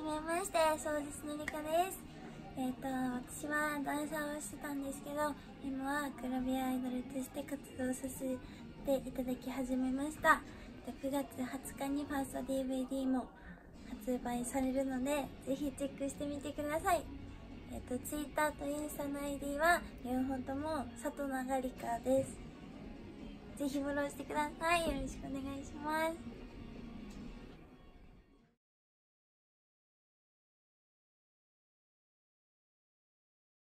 じめまして、そうですね、りかです。私はダンサーをしてたんですけど、今はグラビアアイドルとして活動させていただき始めました。9月20日にファースト DVD も発売されるので、ぜひチェックしてみてください。Twitter とインスタの ID は両方とも佐藤長里香です。ぜひフォローしてください。よろしくお願いします。